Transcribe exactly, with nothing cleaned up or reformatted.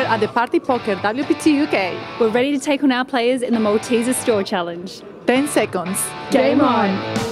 at the Party Poker W P T U K. We're ready to take on our players in the Malteaser Straw challenge. ten seconds. Game on!